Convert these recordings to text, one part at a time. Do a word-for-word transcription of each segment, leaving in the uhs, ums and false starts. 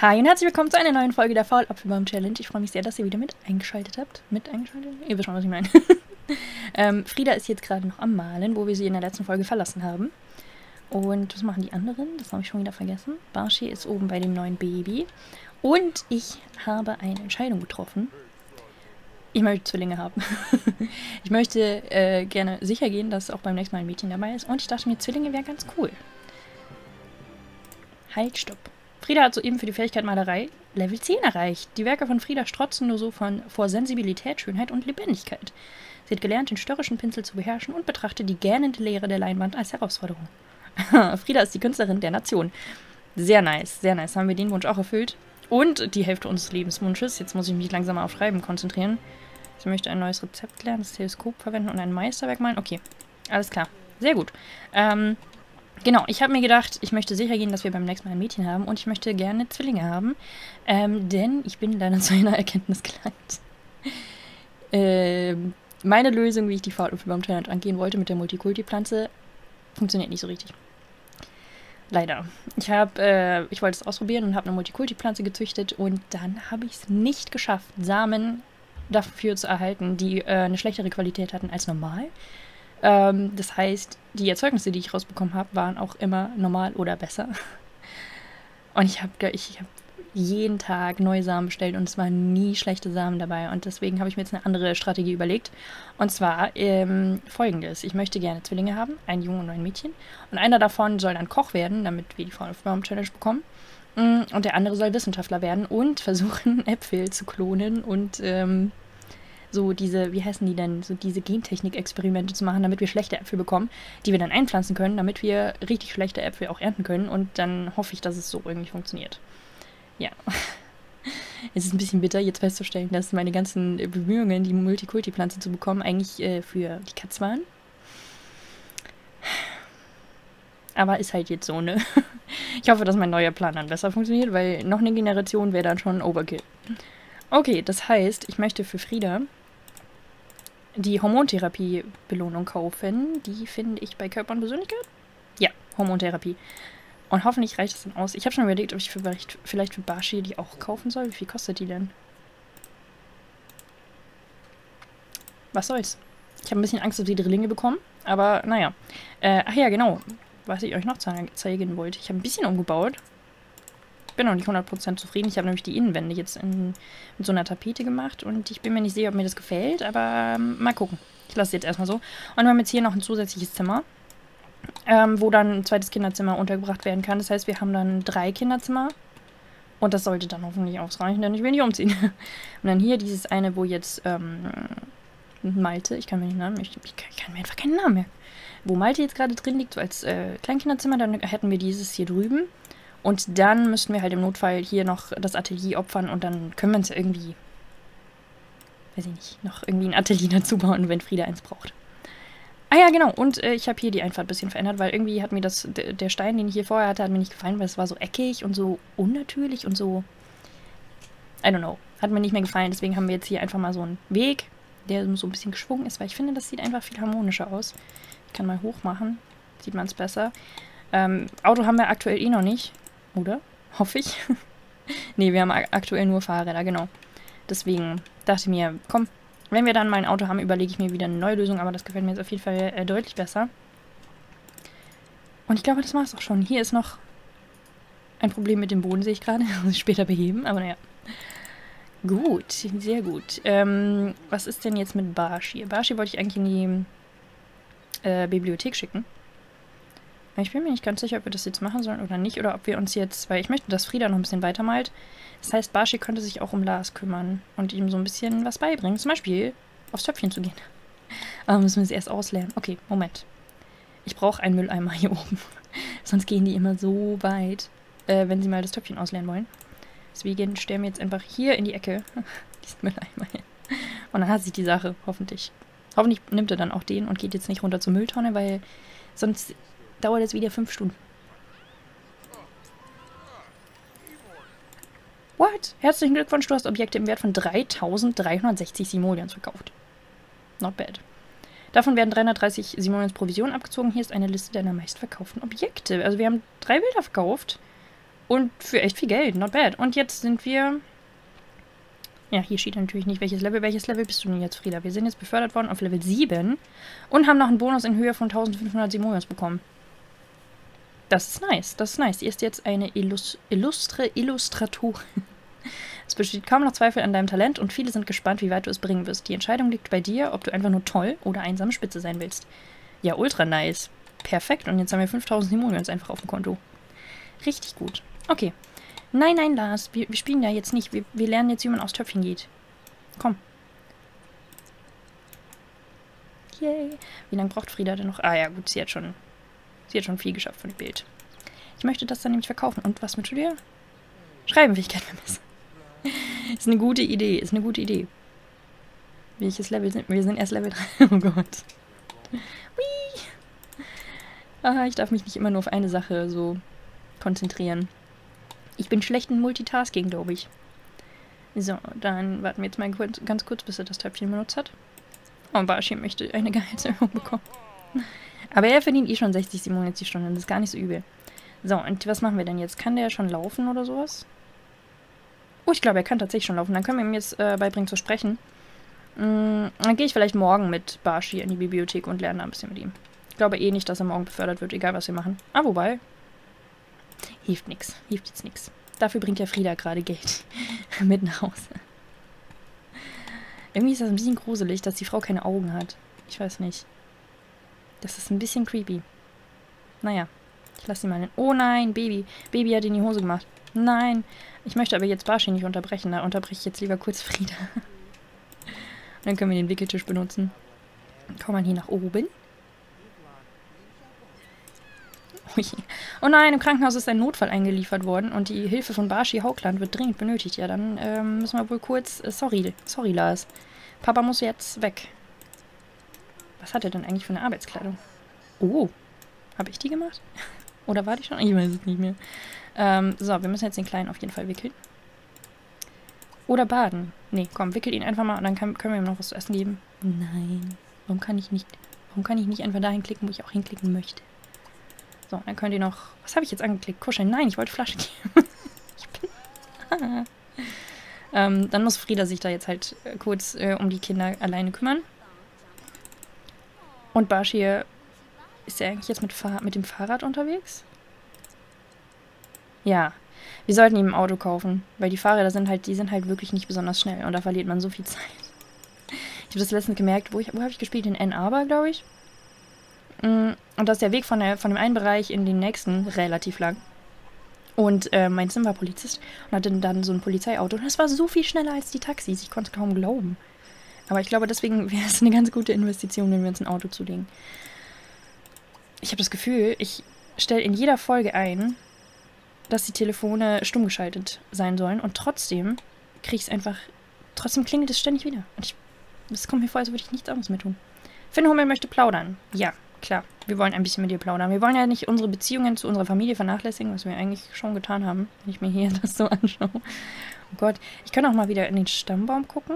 Hi und herzlich willkommen zu einer neuen Folge der Faulapfelbaum-Challenge. Ich freue mich sehr, dass ihr wieder mit eingeschaltet habt. Mit eingeschaltet? Ihr wisst schon, was ich meine. ähm, Frieda ist jetzt gerade noch am Malen, wo wir sie in der letzten Folge verlassen haben. Und was machen die anderen? Das habe ich schon wieder vergessen. Barshi ist oben bei dem neuen Baby. Und ich habe eine Entscheidung getroffen. Ich möchte Zwillinge haben. Ich möchte äh, gerne sicher gehen, dass auch beim nächsten Mal ein Mädchen dabei ist. Und ich dachte mir, Zwillinge wäre ganz cool. Halt, stopp. Frieda hat soeben für die Fähigkeit Malerei Level zehn erreicht. Die Werke von Frieda strotzen nur so von vor Sensibilität, Schönheit und Lebendigkeit. Sie hat gelernt, den störrischen Pinsel zu beherrschen und betrachtet die gähnende Leere der Leinwand als Herausforderung. Frieda ist die Künstlerin der Nation. Sehr nice, sehr nice. Haben wir den Wunsch auch erfüllt. Und die Hälfte unseres Lebenswunsches. Jetzt muss ich mich langsam mal auf Schreiben konzentrieren. Ich möchte ein neues Rezept lernen, das Teleskop verwenden und ein Meisterwerk malen. Okay, alles klar. Sehr gut. Ähm... Genau, ich habe mir gedacht, ich möchte sicher gehen, dass wir beim nächsten Mal ein Mädchen haben und ich möchte gerne Zwillinge haben, ähm, denn ich bin leider zu einer Erkenntnis gelangt. ähm, meine Lösung, wie ich die Faulapfelbaum-Challenge angehen wollte mit der Multikulti-Pflanze, funktioniert nicht so richtig. Leider. Ich habe, äh, ich wollte es ausprobieren und habe eine Multikulti-Pflanze gezüchtet und dann habe ich es nicht geschafft, Samen dafür zu erhalten, die äh, eine schlechtere Qualität hatten als normal. Ähm, das heißt, die Erzeugnisse, die ich rausbekommen habe, waren auch immer normal oder besser. Und ich habe ich hab jeden Tag neue Samen bestellt und es waren nie schlechte Samen dabei. Und deswegen habe ich mir jetzt eine andere Strategie überlegt. Und zwar ähm, folgendes. Ich möchte gerne Zwillinge haben, einen Jungen und ein Mädchen. Und einer davon soll dann Koch werden, damit wir die Faulapfelbaum-Challenge bekommen. Und der andere soll Wissenschaftler werden und versuchen, Äpfel zu klonen und ähm, so diese, wie heißen die denn, so diese Gentechnik-Experimente zu machen, damit wir schlechte Äpfel bekommen, die wir dann einpflanzen können, damit wir richtig schlechte Äpfel auch ernten können. Und dann hoffe ich, dass es so irgendwie funktioniert. Ja. Es ist ein bisschen bitter, jetzt festzustellen, dass meine ganzen Bemühungen, die Multikulti-Pflanze zu bekommen, eigentlich äh, für die Katz waren. Aber ist halt jetzt so, ne? Ich hoffe, dass mein neuer Plan dann besser funktioniert, weil noch eine Generation wäre dann schon Overkill. Okay, das heißt, ich möchte für Frieda die Hormontherapie-Belohnung kaufen. Die finde ich bei Körper und Persönlichkeit. Ja, Hormontherapie. Und hoffentlich reicht es dann aus. Ich habe schon überlegt, ob ich vielleicht, vielleicht für Barshi die auch kaufen soll. Wie viel kostet die denn? Was soll's? Ich habe ein bisschen Angst, dass die Drillinge bekommen. Aber naja. Äh, ach ja, genau. Was ich euch noch zeigen wollte. Ich habe ein bisschen umgebaut. Bin noch nicht hundert Prozent zufrieden. Ich habe nämlich die Innenwände jetzt in, mit so einer Tapete gemacht und ich bin mir nicht sicher, ob mir das gefällt, aber ähm, mal gucken. Ich lasse es jetzt erstmal so. Und wir haben jetzt hier noch ein zusätzliches Zimmer, ähm, wo dann ein zweites Kinderzimmer untergebracht werden kann. Das heißt, wir haben dann drei Kinderzimmer und das sollte dann hoffentlich ausreichen, denn ich will nicht umziehen. Und dann hier dieses eine, wo jetzt ähm, Malte, ich kann mir den Namen, ich, ich, kann, ich kann mir einfach keinen Namen merken, wo Malte jetzt gerade drin liegt, so als äh, Kleinkinderzimmer, dann hätten wir dieses hier drüben. Und dann müssten wir halt im Notfall hier noch das Atelier opfern und dann können wir uns ja irgendwie, weiß ich nicht, noch irgendwie ein Atelier dazu bauen, wenn Frieda eins braucht. Ah ja, genau. Und äh, ich habe hier die Einfahrt ein bisschen verändert, weil irgendwie hat mir das, der Stein, den ich hier vorher hatte, hat mir nicht gefallen, weil es war so eckig und so unnatürlich und so, I don't know, hat mir nicht mehr gefallen. Deswegen haben wir jetzt hier einfach mal so einen Weg, der so ein bisschen geschwungen ist, weil ich finde, das sieht einfach viel harmonischer aus. Ich kann mal hoch machen, sieht man es besser. Ähm, Auto haben wir aktuell eh noch nicht. Oder? Hoffe ich. Ne, wir haben aktuell nur Fahrräder, genau. Deswegen dachte ich mir, komm, wenn wir dann mal ein Auto haben, überlege ich mir wieder eine neue Lösung, aber das gefällt mir jetzt auf jeden Fall äh, deutlich besser. Und ich glaube, das war es auch schon. Hier ist noch ein Problem mit dem Boden, sehe ich gerade. Das muss ich später beheben, aber naja. Gut, sehr gut. Ähm, was ist denn jetzt mit Barshi? Barshi wollte ich eigentlich in die äh, Bibliothek schicken. Ich bin mir nicht ganz sicher, ob wir das jetzt machen sollen oder nicht. Oder ob wir uns jetzt, weil ich möchte, dass Frieda noch ein bisschen weitermalt. Das heißt, Barshi könnte sich auch um Lars kümmern und ihm so ein bisschen was beibringen. Zum Beispiel aufs Töpfchen zu gehen. Aber müssen wir es erst auslernen. Okay, Moment. Ich brauche einen Mülleimer hier oben. Sonst gehen die immer so weit, äh, wenn sie mal das Töpfchen auslernen wollen. Deswegen stellen wir jetzt einfach hier in die Ecke diesen Mülleimer hin. Und dann hat sich die Sache, hoffentlich. Hoffentlich nimmt er dann auch den und geht jetzt nicht runter zur Mülltonne, weil sonst dauert es wieder fünf Stunden. What? Herzlichen Glückwunsch, du hast Objekte im Wert von dreitausenddreihundertsechzig Simoleons verkauft. Not bad. Davon werden dreihundertdreißig Simoleons Provision abgezogen. Hier ist eine Liste deiner meistverkauften Objekte. Also wir haben drei Bilder verkauft Und für echt viel Geld, not bad. Und jetzt sind wir... Ja, hier steht natürlich nicht, welches Level. Welches Level bist du denn jetzt, Frieda? Wir sind jetzt befördert worden auf Level sieben und haben noch einen Bonus in Höhe von eintausendfünfhundert Simoleons bekommen. Das ist nice, das ist nice. Sie ist jetzt eine Illus illustre Illustratorin. Es besteht kaum noch Zweifel an deinem Talent und viele sind gespannt, wie weit du es bringen wirst. Die Entscheidung liegt bei dir, ob du einfach nur toll oder einsame Spitze sein willst. Ja, ultra nice. Perfekt. Und jetzt haben wir fünftausend Simoleons einfach auf dem Konto. Richtig gut. Okay. Nein, nein, Lars. Wir, wir spielen ja jetzt nicht. Wir, wir lernen jetzt, wie man aufs Töpfchen geht. Komm. Yay. Wie lange braucht Frieda denn noch? Ah ja, gut. Sie hat schon, sie hat schon viel geschafft von dem Bild. Ich möchte das dann nämlich verkaufen. Und was mit dir? Schreibenfähigkeit vermessen. Ist eine gute Idee. Ist eine gute Idee. Welches Level sind wir? Wir sind erst Level drei. Oh Gott. Whee. Ah, ich darf mich nicht immer nur auf eine Sache so konzentrieren. Ich bin schlecht in Multitasking, glaube ich. So, dann warten wir jetzt mal kurz, ganz kurz, bis er das Töpfchen benutzt hat. Oh, Bashi möchte eine Gehaltserhöhung bekommen. Aber er verdient eh schon sechzig Simoleons die Stunde. Das ist gar nicht so übel. So, und was machen wir denn jetzt? Kann der schon laufen oder sowas? Oh, ich glaube, er kann tatsächlich schon laufen. Dann können wir ihm jetzt äh, beibringen zu sprechen. Mm, dann gehe ich vielleicht morgen mit Bashi in die Bibliothek und lerne da ein bisschen mit ihm. Ich glaube eh nicht, dass er morgen befördert wird, egal was wir machen. Ah, wobei... Hilft nichts. Hilft jetzt nichts. Dafür bringt ja Frieda gerade Geld mit nach Hause. Irgendwie ist das ein bisschen gruselig, dass die Frau keine Augen hat. Ich weiß nicht. Das ist ein bisschen creepy. Naja. Ich lasse sie mal hin. Oh nein, Baby. Baby hat in die Hose gemacht. Nein. Ich möchte aber jetzt Bashi nicht unterbrechen. Da unterbreche ich jetzt lieber kurz Frieda. Und dann können wir den Wickeltisch benutzen. Komm mal hier nach oben. Oh nein, im Krankenhaus ist ein Notfall eingeliefert worden und die Hilfe von Bashi Haugland wird dringend benötigt. Ja, dann ähm, müssen wir wohl kurz... Äh, sorry, sorry, Lars. Papa muss jetzt weg. Was hat er denn eigentlich für eine Arbeitskleidung? Oh, habe ich die gemacht? Oder war die schon? Ich weiß es nicht mehr. Ähm, so, wir müssen jetzt den Kleinen auf jeden Fall wickeln. Oder baden. Nee, komm, wickel ihn einfach mal und dann kann, können wir ihm noch was zu essen geben. Nein, warum kann ich nicht... Warum kann ich nicht einfach dahin klicken, wo ich auch hinklicken möchte? So, dann könnt ihr noch... Was habe ich jetzt angeklickt? Kuscheln. Nein, ich wollte Flasche geben. ich bin... Ah. ähm, dann muss Frieda sich da jetzt halt äh, kurz äh, um die Kinder alleine kümmern. Und Bashi, ist er eigentlich jetzt mit, Fahr mit dem Fahrrad unterwegs? Ja. Wir sollten ihm ein Auto kaufen. Weil die Fahrräder sind halt... Die sind halt wirklich nicht besonders schnell. Und da verliert man so viel Zeit. Ich habe das letztens gemerkt. Wo, ich, wo habe ich gespielt? In Ann Arbor, glaube ich. Und da ist der Weg von, der, von dem einen Bereich in den nächsten relativ lang. Und äh, mein Sim war Polizist und hatte dann so ein Polizeiauto. Und das war so viel schneller als die Taxis. Ich konnte es kaum glauben. Aber ich glaube, deswegen wäre es eine ganz gute Investition, wenn wir uns ein Auto zulegen. Ich habe das Gefühl, ich stelle in jeder Folge ein, dass die Telefone stumm geschaltet sein sollen. Und trotzdem kriege ich es einfach... Trotzdem klingelt es ständig wieder. Und ich, es kommt mir vor, als würde ich nichts anderes mehr tun. Finn Hummel möchte plaudern. Ja. Klar, wir wollen ein bisschen mit dir plaudern. Wir wollen ja nicht unsere Beziehungen zu unserer Familie vernachlässigen, was wir eigentlich schon getan haben, wenn ich mir hier das so anschaue. Oh Gott, ich kann auch mal wieder in den Stammbaum gucken.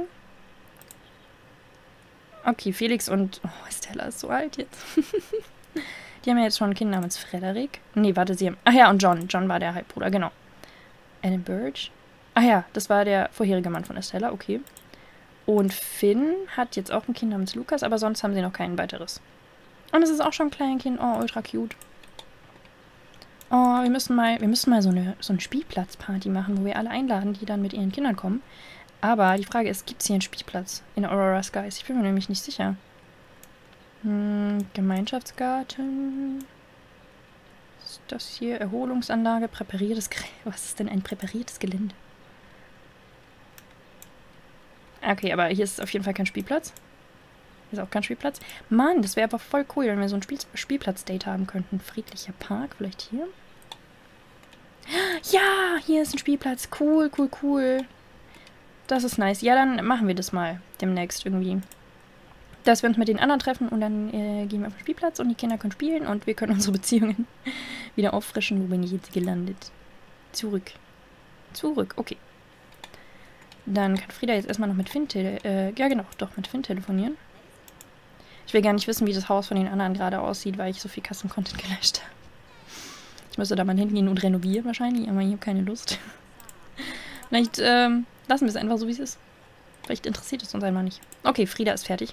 Okay, Felix und... Oh, Stella ist so alt jetzt. Die haben ja jetzt schon ein Kind namens Frederik. Nee, warte, sie haben... Ach ja, und John. John war der Halbbruder, genau. Alan Burge? Ach ja, das war der vorherige Mann von Estella, okay. Und Finn hat jetzt auch ein Kind namens Lukas, aber sonst haben sie noch kein weiteres. Und es ist auch schon ein Kleinkind. Oh, ultra cute. Oh, wir müssen mal, wir müssen mal so eine, so eine Spielplatzparty machen, wo wir alle einladen, die dann mit ihren Kindern kommen. Aber die Frage ist, gibt es hier einen Spielplatz in Aurora Skies? Ich bin mir nämlich nicht sicher. Hm, Gemeinschaftsgarten. Was ist das hier? Erholungsanlage, präpariertes Gelände. Was ist denn ein präpariertes Gelände? Okay, aber hier ist auf jeden Fall kein Spielplatz. Hier ist auch kein Spielplatz. Mann, das wäre aber voll cool, wenn wir so ein Spiel Spielplatz-Date haben könnten. Friedlicher Park, vielleicht hier? Ja, hier ist ein Spielplatz. Cool, cool, cool. Das ist nice. Ja, dann machen wir das mal demnächst irgendwie. Dass wir uns mit den anderen treffen und dann äh, gehen wir auf den Spielplatz und die Kinder können spielen und wir können unsere Beziehungen wieder auffrischen. Wo bin ich jetzt gelandet? Zurück. Zurück, okay. Dann kann Frieda jetzt erstmal noch mit Finn tele äh, ja genau, doch mit Finn telefonieren. Ich will gar nicht wissen, wie das Haus von den anderen gerade aussieht, weil ich so viel Custom-Content gelöscht habe. Ich müsste da mal hingehen und renovieren wahrscheinlich, aber ich habe keine Lust. Vielleicht ähm, lassen wir es einfach so, wie es ist. Vielleicht interessiert es uns einmal nicht. Okay, Frieda ist fertig.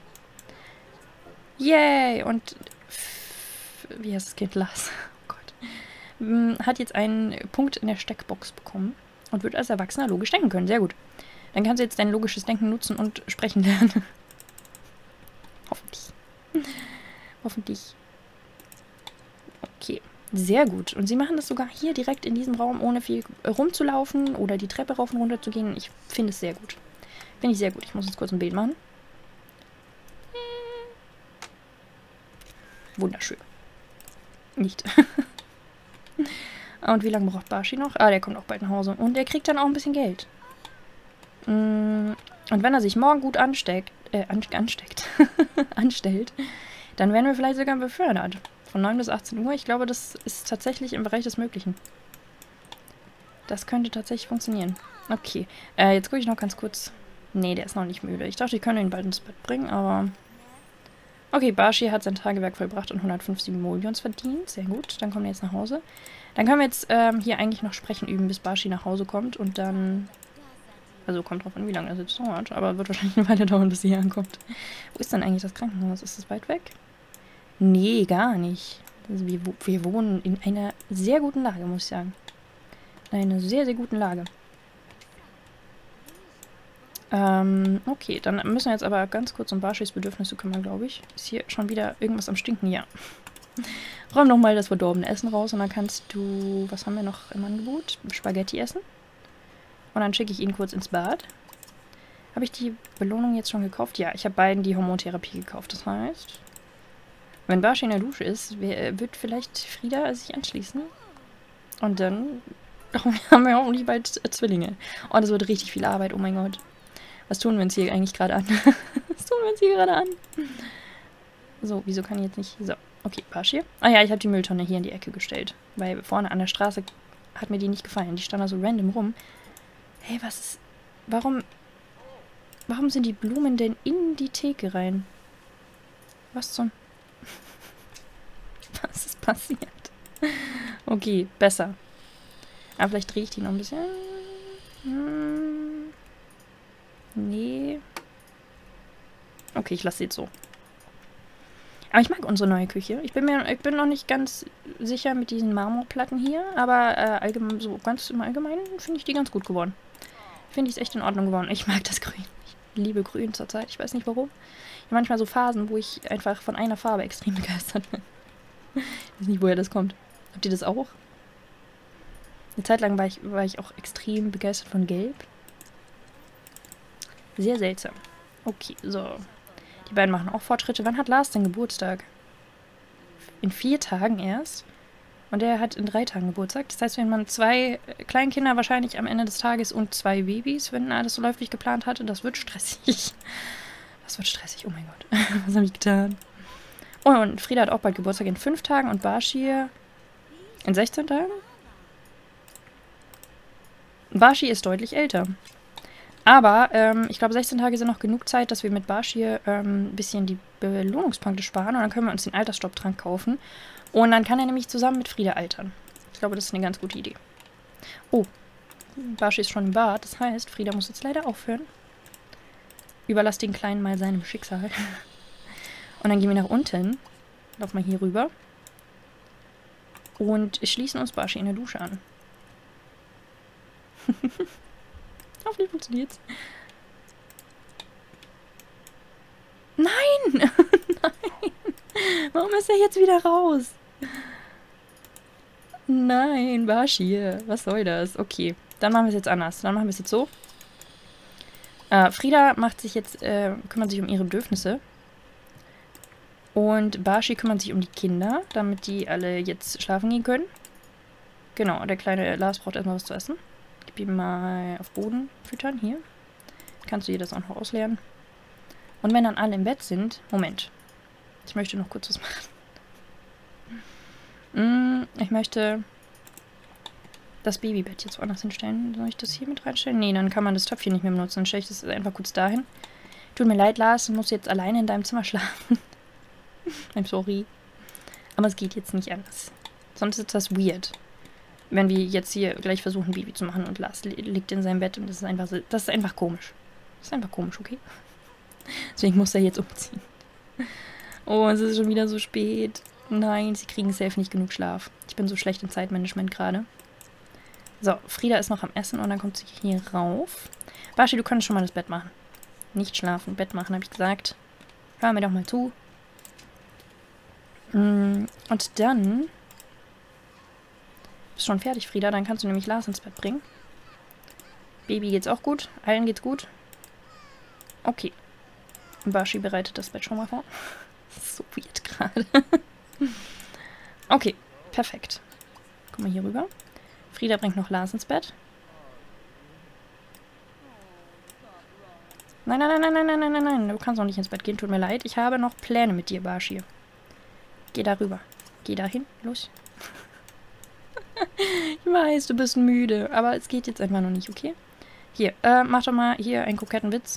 Yay! Und wie heißt das Kind? Lars. Oh Gott. Hat jetzt einen Punkt in der Steckbox bekommen und wird als Erwachsener logisch denken können. Sehr gut. Dann kannst du jetzt dein logisches Denken nutzen und sprechen lernen. Hoffentlich. Hoffentlich. Okay. Sehr gut. Und sie machen das sogar hier direkt in diesem Raum, ohne viel rumzulaufen oder die Treppe rauf und runter zu gehen. Ich finde es sehr gut. Finde ich sehr gut. Ich muss jetzt kurz ein Bild machen. Wunderschön. Nicht. Und wie lange braucht Bashi noch? Ah, der kommt auch bald nach Hause. Und er kriegt dann auch ein bisschen Geld. Und wenn er sich morgen gut ansteckt, äh, an, ansteckt, anstellt, dann werden wir vielleicht sogar befördert. Von neun bis achtzehn Uhr. Ich glaube, das ist tatsächlich im Bereich des Möglichen. Das könnte tatsächlich funktionieren. Okay. Äh, jetzt gucke ich noch ganz kurz. Nee, der ist noch nicht müde. Ich dachte, ich könnte ihn bald ins Bett bringen, aber... Okay, Bashi hat sein Tagewerk vollbracht und hundertfünfzig Simoleons verdient. Sehr gut. Dann kommen wir jetzt nach Hause. Dann können wir jetzt ähm, hier eigentlich noch Sprechen üben, bis Bashi nach Hause kommt. Und dann... Also kommt drauf an, wie lange das jetzt dauert. Aber wird wahrscheinlich eine Weile dauern, bis sie hier ankommt. Wo ist denn eigentlich das Krankenhaus? Ist das weit weg? Nee, gar nicht. Also wir, wir wohnen in einer sehr guten Lage, muss ich sagen. In einer sehr, sehr guten Lage. Ähm, okay, dann müssen wir jetzt aber ganz kurz um Bashis Bedürfnisse kümmern, glaube ich. Ist hier schon wieder irgendwas am Stinken? Ja. Räum doch mal das verdorbene Essen raus und dann kannst du... Was haben wir noch im Angebot? Spaghetti essen. Und dann schicke ich ihn kurz ins Bad. Habe ich die Belohnung jetzt schon gekauft? Ja, ich habe beiden die Hormontherapie gekauft. Das heißt, wenn Bashi in der Dusche ist, wird vielleicht Frieda sich anschließen. Und dann haben wir hoffentlich bald Zwillinge. Oh, das wird richtig viel Arbeit. Oh mein Gott. Was tun wir uns hier eigentlich gerade an? Was tun wir uns hier gerade an? So, wieso kann ich jetzt nicht... So, okay, Bashi. Ah ja, ich habe die Mülltonne hier in die Ecke gestellt. Weil vorne an der Straße hat mir die nicht gefallen. Die stand da so random rum. Hey, was ist... Warum... Warum sind die Blumen denn in die Theke rein? Was zum... Was ist passiert? Okay, besser. Aber vielleicht drehe ich die noch ein bisschen. Hm. Nee. Okay, ich lasse sie jetzt so. Aber ich mag unsere neue Küche. Ich bin mir, ich bin noch nicht ganz sicher mit diesen Marmorplatten hier, aber äh, allgemein, so ganz im Allgemeinen finde ich die ganz gut geworden. Finde ich es echt in Ordnung geworden. Ich mag das Grün. Ich liebe Grün zurzeit. Ich weiß nicht warum. Ich habe manchmal so Phasen, wo ich einfach von einer Farbe extrem begeistert bin. Ich weiß nicht, woher das kommt. Habt ihr das auch? Eine Zeit lang war ich, war ich auch extrem begeistert von Gelb. Sehr seltsam. Okay, so. Die beiden machen auch Fortschritte. Wann hat Lars denn Geburtstag? In vier Tagen erst? Und er hat in drei Tagen Geburtstag. Das heißt, wenn man zwei Kleinkinder wahrscheinlich am Ende des Tages und zwei Babys, wenn alles so läuft, wie ich geplant hatte, das wird stressig. Das wird stressig. Oh mein Gott. Was habe ich getan? Oh, und Frieda hat auch bald Geburtstag in fünf Tagen und Bashi in sechzehn Tagen? Bashi ist deutlich älter. Aber ähm, ich glaube, sechzehn Tage sind noch genug Zeit, dass wir mit Bashi ähm, ein bisschen die Belohnungspunkte sparen. Und dann können wir uns den Altersstopptrank kaufen. Und dann kann er nämlich zusammen mit Frieda altern. Ich glaube, das ist eine ganz gute Idee. Oh, Bashi ist schon im Bad. Das heißt, Frieda muss jetzt leider aufhören. Überlass den Kleinen mal seinem Schicksal. Und dann gehen wir nach unten. Laufen wir hier rüber. Und schließen uns Bashi in der Dusche an. Hoffentlich funktioniert's. Nein! Nein! Warum ist er jetzt wieder raus? Nein, Bashi. Was soll das? Okay, dann machen wir es jetzt anders. Dann machen wir es jetzt so. Äh, Frieda macht sich jetzt, äh, kümmert sich um ihre Bedürfnisse. Und Bashi kümmert sich um die Kinder, damit die alle jetzt schlafen gehen können. Genau, der kleine Lars braucht erstmal was zu essen. Gib ihm mal auf Boden füttern, hier. Kannst du dir das auch noch ausleeren. Und wenn dann alle im Bett sind... Moment. Ich möchte noch kurz was machen. Ich möchte das Babybett jetzt woanders hinstellen. Soll ich das hier mit reinstellen? Nee, dann kann man das Töpfchen nicht mehr benutzen. Dann stelle ich das einfach kurz dahin. Tut mir leid, Lars, du musst jetzt alleine in deinem Zimmer schlafen. I'm sorry. Aber es geht jetzt nicht anders. Sonst ist das weird. wenn wir jetzt hier gleich versuchen, Baby zu machen und Lars li liegt in seinem Bett und das ist einfach so, das ist einfach komisch. Das ist einfach komisch, okay? Deswegen muss er jetzt umziehen. Oh, es ist schon wieder so spät. Nein, sie kriegen safe nicht genug Schlaf. Ich bin so schlecht im Zeitmanagement gerade. So, Frieda ist noch am Essen und dann kommt sie hier rauf. Bashi, du kannst schon mal das Bett machen. Nicht schlafen, Bett machen, habe ich gesagt. Hör mir doch mal zu. Und dann... Bist schon fertig, Frieda. Dann kannst du nämlich Lars ins Bett bringen. Baby geht's auch gut. Allen geht's gut. Okay. Bashi bereitet das Bett schon mal vor. Das ist so weird gerade. Okay, perfekt. Guck mal hier rüber. Frieda bringt noch Lars ins Bett. Nein, nein, nein, nein, nein, nein, nein, nein. Du kannst noch nicht ins Bett gehen. Tut mir leid. Ich habe noch Pläne mit dir, Bashi. Geh da rüber. Geh da hin. Los. Ich weiß, du bist müde. Aber es geht jetzt einfach noch nicht, okay? Hier, äh, mach doch mal hier einen koketten Witz.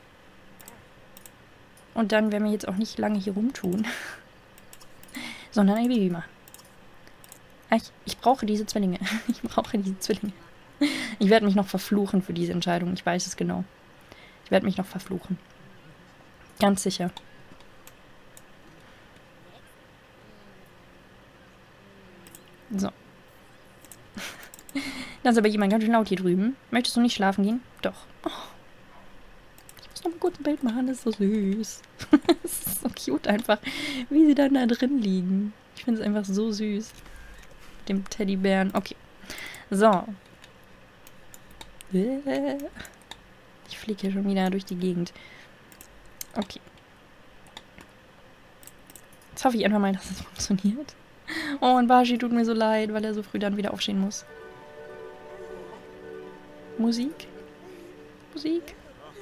Und dann werden wir jetzt auch nicht lange hier rumtun. Sondern ein Baby machen. Ich, ich brauche diese Zwillinge. Ich brauche diese Zwillinge. Ich werde mich noch verfluchen für diese Entscheidung. Ich weiß es genau. Ich werde mich noch verfluchen. Ganz sicher. So. Da ist aber jemand ganz schön laut hier drüben. Möchtest du nicht schlafen gehen? Doch. Oh. Ich muss noch mal kurz ein Bild machen. Das ist so süß. Das ist so cute einfach, wie sie dann da drin liegen. Ich finde es einfach so süß. Mit dem Teddybären. Okay. So. Ich fliege hier schon wieder durch die Gegend. Okay. Jetzt hoffe ich einfach mal, dass es funktioniert. Oh, und Bashi tut mir so leid, weil er so früh dann wieder aufstehen muss. Musik? Musik?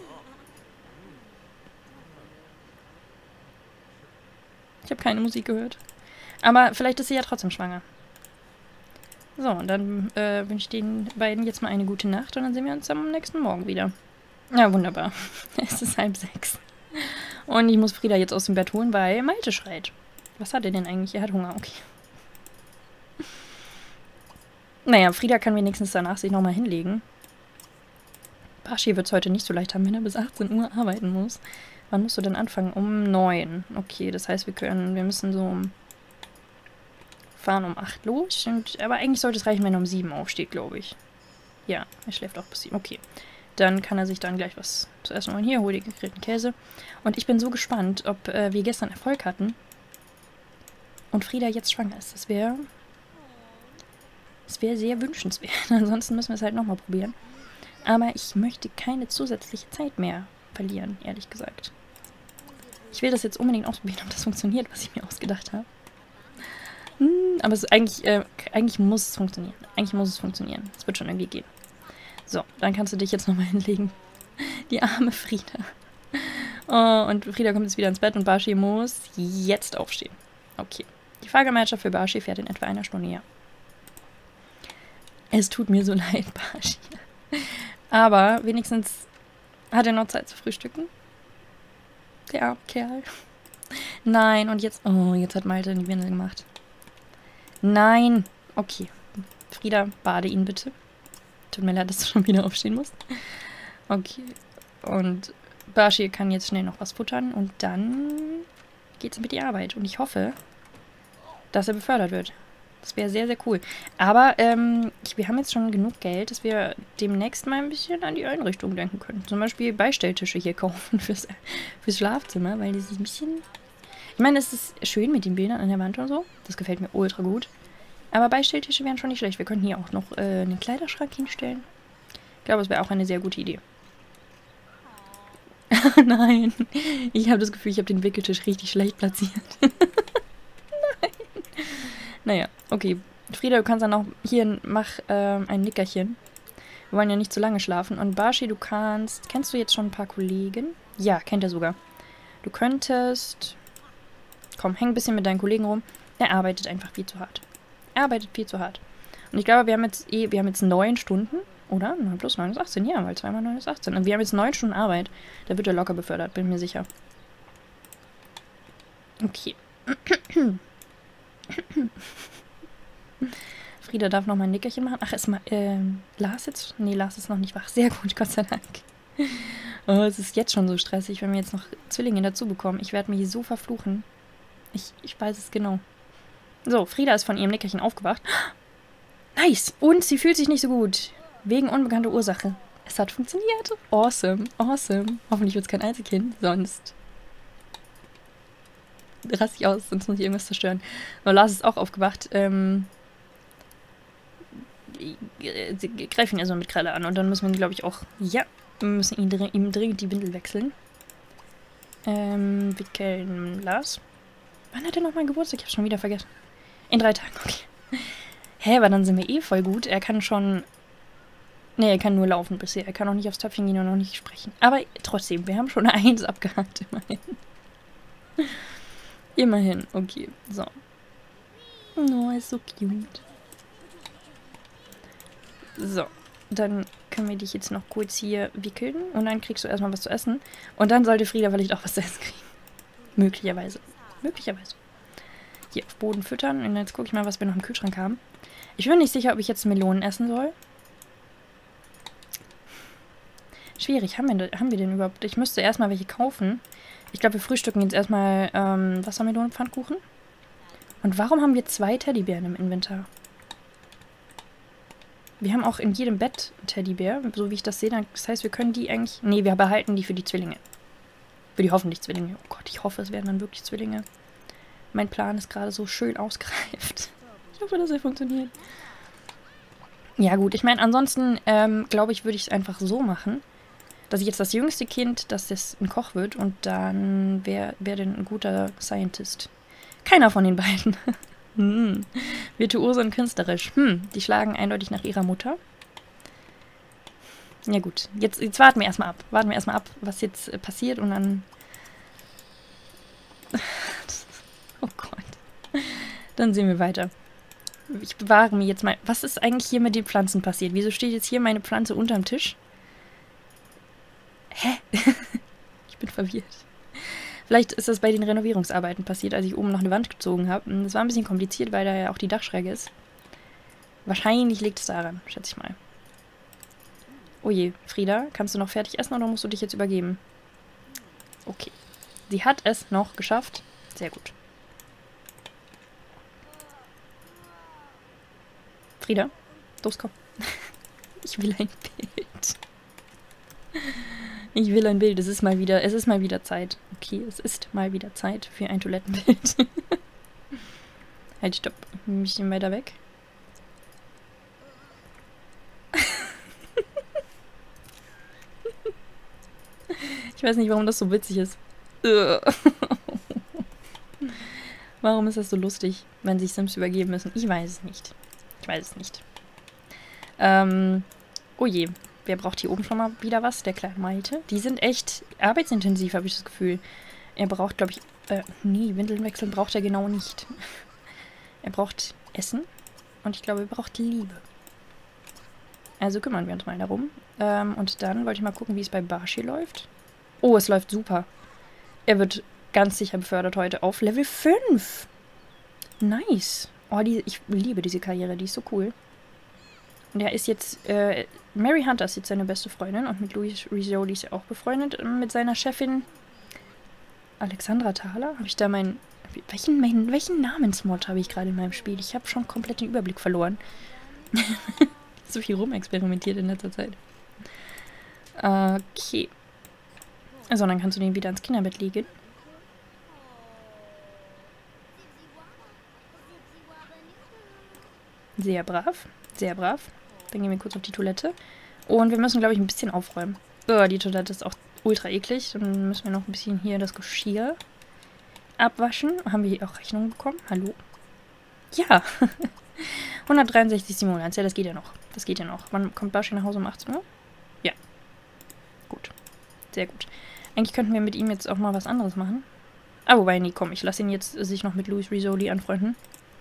Ich habe keine Musik gehört. Aber vielleicht ist sie ja trotzdem schwanger. So, und dann äh, wünsche ich den beiden jetzt mal eine gute Nacht und dann sehen wir uns am nächsten Morgen wieder. Ja, wunderbar. Es ist halb sechs. Und ich muss Frieda jetzt aus dem Bett holen, weil Malte schreit. Was hat er denn eigentlich? Er hat Hunger, okay. Naja, Frieda kann wenigstens danach sich nochmal hinlegen. Bashi wird es heute nicht so leicht haben, wenn er bis achtzehn Uhr arbeiten muss. Wann musst du denn anfangen? Um neun. Okay, das heißt, wir können, wir müssen so um fahren um acht los. Und, aber eigentlich sollte es reichen, wenn er um sieben aufsteht, glaube ich. Ja, er schläft auch bis sieben. Okay. Dann kann er sich dann gleich was zu essen holen. Hier, hol die gegrillten Käse. Und ich bin so gespannt, ob äh, wir gestern Erfolg hatten und Frieda jetzt schwanger ist. Das wäre das wäre sehr wünschenswert. Ansonsten müssen wir es halt nochmal probieren. Aber ich möchte keine zusätzliche Zeit mehr verlieren, ehrlich gesagt. Ich will das jetzt unbedingt ausprobieren, ob das funktioniert, was ich mir ausgedacht habe. Hm, aber es ist eigentlich, äh, eigentlich muss es funktionieren. Eigentlich muss es funktionieren. Es wird schon irgendwie gehen. So, dann kannst du dich jetzt nochmal hinlegen. Die arme Frieda. Oh, und Frieda kommt jetzt wieder ins Bett und Bashi muss jetzt aufstehen. Okay. Die Fahrgemeinschaft für Bashi fährt in etwa einer Stunde, ja. Es tut mir so leid, Bashi. Aber wenigstens hat er noch Zeit zu frühstücken. Der arme Kerl. Nein, und jetzt... Oh, jetzt hat Malte die Windel gemacht. Nein. Okay. Frieda, bade ihn bitte. Tut mir leid, dass du schon wieder aufstehen musst. Okay. Und Bashi kann jetzt schnell noch was futtern und dann geht's mit die Arbeit. Und ich hoffe, dass er befördert wird. Das wäre sehr, sehr cool. Aber ähm, wir haben jetzt schon genug Geld, dass wir demnächst mal ein bisschen an die Einrichtung denken können. Zum Beispiel Beistelltische hier kaufen fürs, fürs Schlafzimmer, weil dieses ein bisschen... Ich meine, es ist schön mit den Bildern an der Wand und so. Das gefällt mir ultra gut. Aber Beistelltische wären schon nicht schlecht. Wir könnten hier auch noch äh, einen Kleiderschrank hinstellen. Ich glaube, es wäre auch eine sehr gute Idee. Nein. Ich habe das Gefühl, ich habe den Wickeltisch richtig schlecht platziert. Nein. Naja, okay. Frieda, du kannst dann auch hier, mach ähm, ein Nickerchen. Wir wollen ja nicht zu lange schlafen. Und Bashi, du kannst... Kennst du jetzt schon ein paar Kollegen? Ja, kennt er sogar. Du könntest... Komm, häng ein bisschen mit deinen Kollegen rum. Er arbeitet einfach viel zu hart. Er arbeitet viel zu hart. Und ich glaube, wir haben jetzt eh, wir haben jetzt neun Stunden, oder? neun plus neun ist achtzehn, ja, weil zwei mal neun ist achtzehn. Und wir haben jetzt neun Stunden Arbeit. Da wird er locker befördert, bin mir sicher. Okay. Frieda darf noch mal ein Nickerchen machen. Ach, ist mal, ähm, Lars jetzt? Nee, Lars ist noch nicht wach. Sehr gut, Gott sei Dank. Oh, es ist jetzt schon so stressig, wenn wir jetzt noch Zwillinge dazu bekommen. Ich werde mich so verfluchen. Ich, ich weiß es genau. So, Frieda ist von ihrem Nickerchen aufgewacht. Nice! Und sie fühlt sich nicht so gut. Wegen unbekannter Ursache. Es hat funktioniert. Awesome, awesome. Hoffentlich wird es kein Einzelkind, sonst raste ich aus, sonst muss ich irgendwas zerstören. Aber Lars ist auch aufgewacht. Ähm, sie greifen ihn erstmal mit Kralle an und dann müssen wir ihn, glaube ich, auch... Ja, wir müssen ihn, ihm dringend die Windel wechseln. Ähm, wickeln Lars. Wann hat er nochmal Geburtstag? Ich hab's schon wieder vergessen. In drei Tagen, okay. Hä, aber dann sind wir eh voll gut. Er kann schon... Ne, er kann nur laufen bisher. Er kann auch nicht aufs Töpfchen gehen und noch nicht sprechen. Aber trotzdem, wir haben schon eine Eins abgehakt, immerhin. Immerhin, okay. So. Oh, ist so cute. So, dann können wir dich jetzt noch kurz hier wickeln und dann kriegst du erstmal was zu essen. Und dann sollte Frieda vielleicht auch was zu essen kriegen. Möglicherweise. Möglicherweise. Hier auf Boden füttern und jetzt gucke ich mal, was wir noch im Kühlschrank haben. Ich bin nicht sicher, ob ich jetzt Melonen essen soll. Schwierig, haben wir, haben wir denn überhaupt? Ich müsste erstmal welche kaufen. Ich glaube, wir frühstücken jetzt erstmal ähm, Wassermelonenpfannkuchen. Und warum haben wir zwei Teddybären im Inventar? Wir haben auch in jedem Bett einen Teddybär, so wie ich das sehe. Das heißt, wir können die eigentlich... Nee, wir behalten die für die Zwillinge. Für die hoffentlich Zwillinge. Oh Gott, ich hoffe, es werden dann wirklich Zwillinge. Mein Plan ist gerade so schön ausgereift. Ich hoffe, dass er funktioniert. Ja gut, ich meine, ansonsten, ähm, glaube ich, würde ich es einfach so machen, dass ich jetzt das jüngste Kind, dass das ein Koch wird und dann wer wäre denn ein guter Scientist? Keiner von den beiden. hm. Virtuos und künstlerisch. Hm, die schlagen eindeutig nach ihrer Mutter. Ja gut, jetzt, jetzt warten wir erstmal ab. Warten wir erstmal ab, was jetzt äh, passiert und dann... oh Gott. Dann sehen wir weiter. Ich bewahre mir jetzt mal... Was ist eigentlich hier mit den Pflanzen passiert? Wieso steht jetzt hier meine Pflanze unterm Tisch? Hä? Ich bin verwirrt. Vielleicht ist das bei den Renovierungsarbeiten passiert, als ich oben noch eine Wand gezogen habe. Das war ein bisschen kompliziert, weil da ja auch die Dachschräge ist. Wahrscheinlich liegt es daran, schätze ich mal. Oh je, Frieda, kannst du noch fertig essen oder musst du dich jetzt übergeben? Okay. Sie hat es noch geschafft. Sehr gut. Frieda, los, komm. Ich will ein Bild. Ich will ein Bild. Es ist mal wieder, es ist mal wieder Zeit. Okay, es ist mal wieder Zeit für ein Toilettenbild. Halt, stopp. Ein bisschen weiter weg. Ich weiß nicht, warum das so witzig ist. Warum ist das so lustig, wenn sich Sims übergeben müssen? Ich weiß es nicht. Ich weiß es nicht. Ähm, oh je. Wer braucht hier oben schon mal wieder was? Der kleine Malte. Die sind echt arbeitsintensiv, habe ich das Gefühl. Er braucht, glaube ich... Äh, nee, Windeln wechseln braucht er genau nicht. Er braucht Essen. Und ich glaube, er braucht Liebe. Also kümmern wir uns mal darum. Ähm, und dann wollte ich mal gucken, wie es bei Barshi läuft. Oh, es läuft super. Er wird ganz sicher befördert heute auf Level fünf. Nice. Oh, die, ich liebe diese Karriere. Die ist so cool. Und er ist jetzt, äh, Mary Hunter ist jetzt seine beste Freundin und mit Louis Rizzoli ist er auch befreundet. Mit seiner Chefin Alexandra Thaler. Habe ich da meinen, welchen, meinen, welchen Namensmod habe ich gerade in meinem Spiel? Ich habe schon komplett den Überblick verloren. So viel rumexperimentiert in letzter Zeit. Okay. Also, dann kannst du den wieder ins Kinderbett legen. Sehr brav. Sehr brav. Dann gehen wir kurz auf die Toilette. Und wir müssen, glaube ich, ein bisschen aufräumen. Oh, die Toilette ist auch ultra eklig. Dann müssen wir noch ein bisschen hier das Geschirr abwaschen. Haben wir hier auch Rechnungen bekommen? Hallo? Ja. hundertdreiundsechzig Simoleons. Ja, das geht ja noch. Das geht ja noch. Wann kommt Barshi nach Hause? Um achtzehn Uhr? Ja. Gut. Sehr gut. Eigentlich könnten wir mit ihm jetzt auch mal was anderes machen. Ah, wobei, nee, komm. Ich lasse ihn jetzt sich noch mit Louis Rizzoli anfreunden.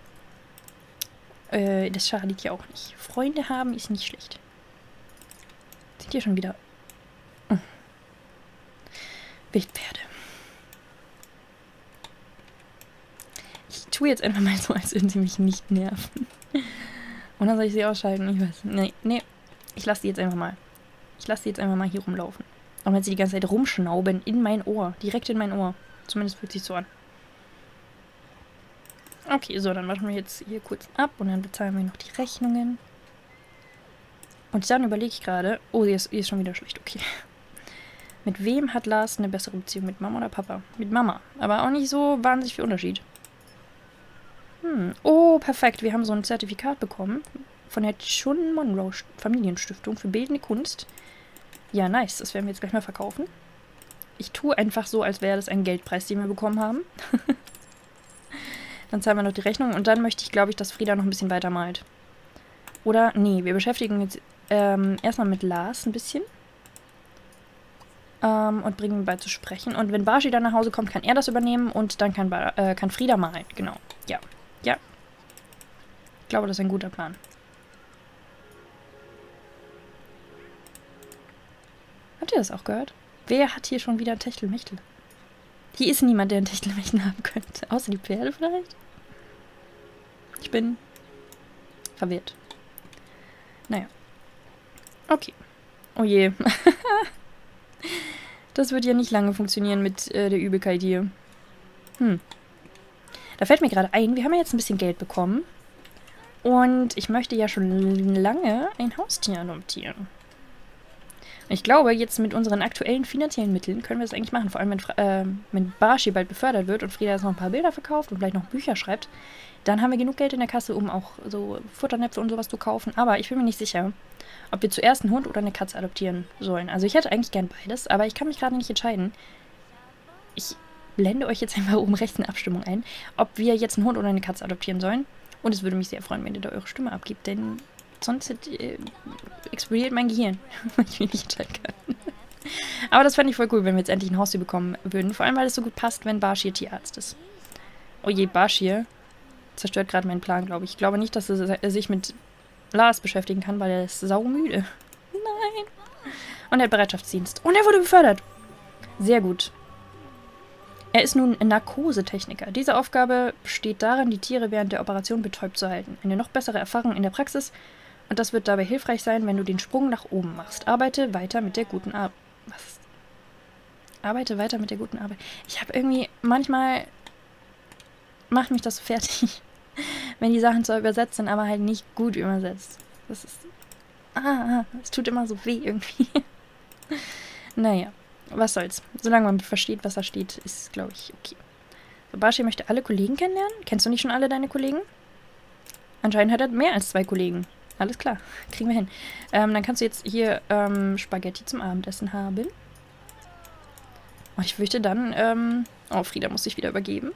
Äh, das schadet ja auch nicht. Freunde haben ist nicht schlecht. Sind hier schon wieder... Hm. Wildpferde. Ich tue jetzt einfach mal so, als würden sie mich nicht nerven. Und dann soll ich sie ausschalten. Ich weiß. Nee, nee. Ich lasse die jetzt einfach mal. Ich lasse die jetzt einfach mal hier rumlaufen. Und wenn sie die ganze Zeit rumschnauben in mein Ohr. Direkt in mein Ohr. Zumindest fühlt sich so an. Okay, so, dann machen wir jetzt hier kurz ab und dann bezahlen wir noch die Rechnungen. Und dann überlege ich gerade... Oh, die ist, die ist schon wieder schlecht. Okay. Mit wem hat Lars eine bessere Beziehung? Mit Mama oder Papa? Mit Mama. Aber auch nicht so wahnsinnig viel Unterschied. Hm. Oh, perfekt. Wir haben so ein Zertifikat bekommen von der Chun Monroe Familienstiftung für bildende Kunst. Ja, nice. Das werden wir jetzt gleich mal verkaufen. Ich tue einfach so, als wäre das ein Geldpreis, den wir bekommen haben. Dann zahlen wir noch die Rechnung und dann möchte ich, glaube ich, dass Frieda noch ein bisschen weiter malt. Oder, nee, wir beschäftigen jetzt ähm, erstmal mit Lars ein bisschen. Ähm, und bringen ihn bei zu sprechen. Und wenn Bashi dann nach Hause kommt, kann er das übernehmen und dann kann, ba äh, kann Frieda malen. Genau. Ja. Ja. Ich glaube, das ist ein guter Plan. Habt ihr das auch gehört? Wer hat hier schon wieder ein Techtelmechtel? Hier ist niemand, der ein Techtelmechtel haben könnte. Außer die Pferde vielleicht? Ich bin verwirrt. Naja. Okay. Oh je. Das wird ja nicht lange funktionieren mit äh, der Übelkeit hier. Hm. Da fällt mir gerade ein, wir haben ja jetzt ein bisschen Geld bekommen. Und ich möchte ja schon lange ein Haustier adoptieren. Ich glaube, jetzt mit unseren aktuellen finanziellen Mitteln können wir das eigentlich machen. Vor allem, wenn, äh, wenn Bashi bald befördert wird und Frieda jetzt noch ein paar Bilder verkauft und vielleicht noch Bücher schreibt, dann haben wir genug Geld in der Kasse, um auch so Futternäpfe und sowas zu kaufen. Aber ich bin mir nicht sicher, ob wir zuerst einen Hund oder eine Katze adoptieren sollen. Also ich hätte eigentlich gern beides, aber ich kann mich gerade nicht entscheiden. Ich blende euch jetzt einfach oben rechts eine Abstimmung ein, ob wir jetzt einen Hund oder eine Katze adoptieren sollen. Und es würde mich sehr freuen, wenn ihr da eure Stimme abgibt, denn sonst äh, explodiert mein Gehirn, weil ich mich nicht entscheiden kann. Aber das fände ich voll cool, wenn wir jetzt endlich ein Haustier bekommen würden. Vor allem, weil es so gut passt, wenn Bashir Tierarzt ist. Oh je, Bashir zerstört gerade meinen Plan, glaube ich. Ich glaube nicht, dass er sich mit Lars beschäftigen kann, weil er ist saumüde. Nein. Und er hat Bereitschaftsdienst. Und er wurde befördert. Sehr gut. Er ist nun Narkosetechniker. Diese Aufgabe besteht darin, die Tiere während der Operation betäubt zu halten. Eine noch bessere Erfahrung in der Praxis. Und das wird dabei hilfreich sein, wenn du den Sprung nach oben machst. Arbeite weiter mit der guten Arbeit. Was? Arbeite weiter mit der guten Arbeit. Ich habe irgendwie, manchmal macht mich das fertig, wenn die Sachen zwar übersetzt sind, aber halt nicht gut übersetzt. Das ist... Ah, es tut immer so weh irgendwie. Naja, was soll's. Solange man versteht, was da steht, ist, glaube ich, okay. So, Bashi möchte alle Kollegen kennenlernen. Kennst du nicht schon alle deine Kollegen? Anscheinend hat er mehr als zwei Kollegen. Alles klar, kriegen wir hin. Ähm, dann kannst du jetzt hier ähm, Spaghetti zum Abendessen haben. Und ich fürchte dann, ähm... Oh, Frieda muss sich wieder übergeben.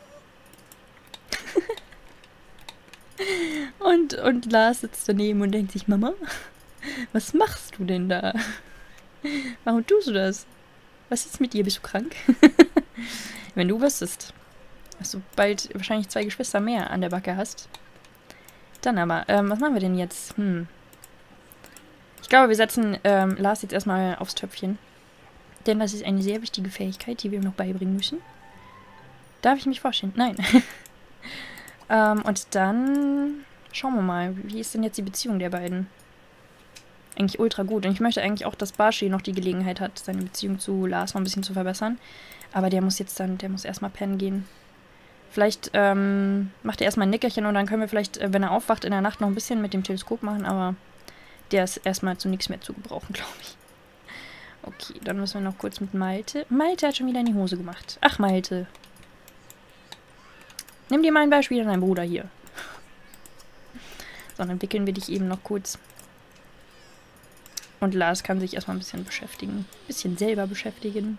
und, und Lars sitzt daneben und denkt sich, Mama, was machst du denn da? Warum tust du das? Was ist mit dir? Bist du krank? Wenn du wüsstest, dass du bald wahrscheinlich zwei Geschwister mehr an der Backe hast. Dann aber, ähm, was machen wir denn jetzt? Hm. Ich glaube, wir setzen ähm, Lars jetzt erstmal aufs Töpfchen. Denn das ist eine sehr wichtige Fähigkeit, die wir ihm noch beibringen müssen. Darf ich mich vorstellen? Nein. ähm, und dann schauen wir mal, wie ist denn jetzt die Beziehung der beiden? Eigentlich ultra gut. Und ich möchte eigentlich auch, dass Bashi noch die Gelegenheit hat, seine Beziehung zu Lars noch ein bisschen zu verbessern. Aber der muss jetzt dann, der muss erstmal pennen gehen. Vielleicht ähm, macht er erstmal ein Nickerchen und dann können wir vielleicht, äh, wenn er aufwacht, in der Nacht noch ein bisschen mit dem Teleskop machen, aber der ist erstmal zu nichts mehr zu gebrauchen, glaube ich. Okay, dann müssen wir noch kurz mit Malte. Malte hat schon wieder in die Hose gemacht. Ach, Malte. Nimm dir mal ein Beispiel an deinen Bruder hier. So, dann wickeln wir dich eben noch kurz. Und Lars kann sich erstmal ein bisschen beschäftigen. Ein bisschen selber beschäftigen.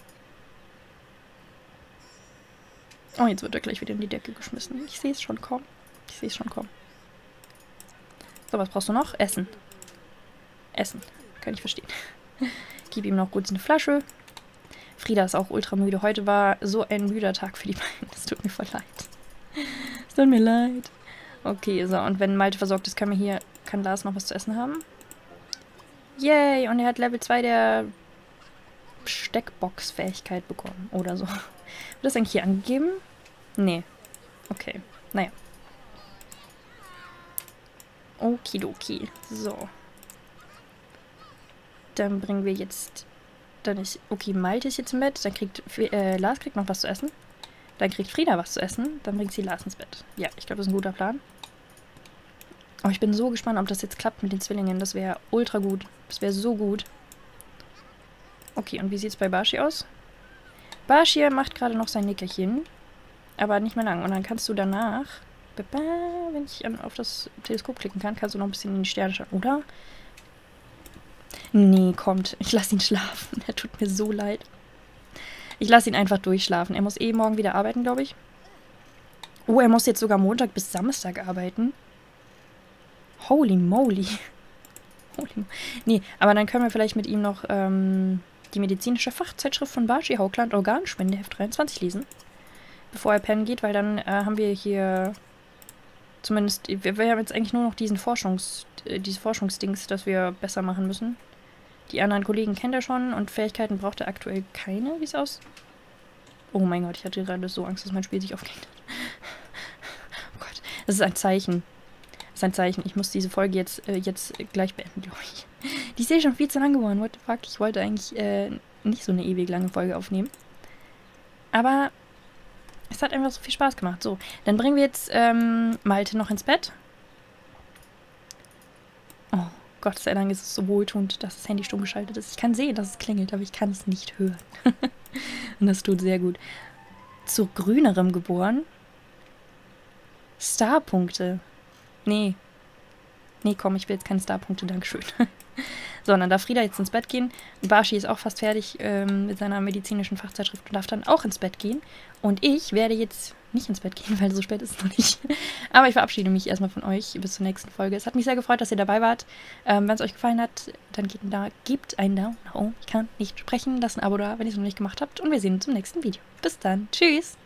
Oh, jetzt wird er gleich wieder in die Decke geschmissen. Ich sehe es schon kommen. Ich sehe es schon kommen. So, was brauchst du noch? Essen. Essen. Kann ich verstehen. Gib ihm noch kurz eine Flasche. Frieda ist auch ultra müde. Heute war so ein müder Tag für die beiden. Es tut mir voll leid. Es tut mir leid. Okay, so. Und wenn Malte versorgt ist, kann mir hier, kann Lars noch was zu essen haben. Yay! Und er hat Level zwei der Steckbox-Fähigkeit bekommen. Oder so. Wird das eigentlich hier angegeben? Nee. Okay. Naja. Okidoki. So. Dann bringen wir jetzt... Dann ist... Okay, Malte ist jetzt im Bett. Dann kriegt... Äh, Lars kriegt noch was zu essen. Dann kriegt Frieda was zu essen. Dann bringt sie Lars ins Bett. Ja, ich glaube, das ist ein guter Plan. Oh, ich bin so gespannt, ob das jetzt klappt mit den Zwillingen. Das wäre ultra gut. Das wäre so gut. Okay, und wie sieht es bei Bashi aus? Bashi macht gerade noch sein Nickerchen. Aber nicht mehr lang. Und dann kannst du danach... Wenn ich auf das Teleskop klicken kann, kannst du noch ein bisschen in die Sterne schauen, oder? Nee, kommt. Ich lasse ihn schlafen. Er tut mir so leid. Ich lasse ihn einfach durchschlafen. Er muss eh morgen wieder arbeiten, glaube ich. Oh, er muss jetzt sogar Montag bis Samstag arbeiten. Holy moly. Holy mo nee, aber dann können wir vielleicht mit ihm noch ähm, die medizinische Fachzeitschrift von Bashi Haugland Organspendeheft dreiundzwanzig lesen. Bevor er pennen geht, weil dann äh, haben wir hier... Zumindest, wir, wir haben jetzt eigentlich nur noch diesen Forschungs, äh, diese Forschungsdings, das wir besser machen müssen. Die anderen Kollegen kennt er schon und Fähigkeiten braucht er aktuell keine, wie es aus. Oh mein Gott, ich hatte gerade so Angst, dass mein Spiel sich aufgeht. Oh Gott, das ist ein Zeichen. Das ist ein Zeichen. Ich muss diese Folge jetzt, äh, jetzt gleich beenden, glaube ich. Die ist eh schon viel zu lang geworden, what the fuck. Ich wollte eigentlich äh, nicht so eine ewig lange Folge aufnehmen. Aber... Es hat einfach so viel Spaß gemacht. So, dann bringen wir jetzt ähm, Malte noch ins Bett. Oh, Gott sei Dank ist es so wohltuend, dass das Handy stumm geschaltet ist. Ich kann sehen, dass es klingelt, aber ich kann es nicht hören. Und das tut sehr gut. Zu Grünerem geboren. Starpunkte. Nee. Nee, komm, ich will jetzt keine Starpunkte, dankeschön. So, und dann darf Frieda jetzt ins Bett gehen. Bashi ist auch fast fertig ähm, mit seiner medizinischen Fachzeitschrift und darf dann auch ins Bett gehen. Und ich werde jetzt nicht ins Bett gehen, weil so spät ist es noch nicht. Aber ich verabschiede mich erstmal von euch bis zur nächsten Folge. Es hat mich sehr gefreut, dass ihr dabei wart. Ähm, wenn es euch gefallen hat, dann gebt, da, gebt einen Daumen nach oben. Ich kann nicht sprechen. Lasst ein Abo da, wenn ihr es noch nicht gemacht habt. Und wir sehen uns im nächsten Video. Bis dann. Tschüss.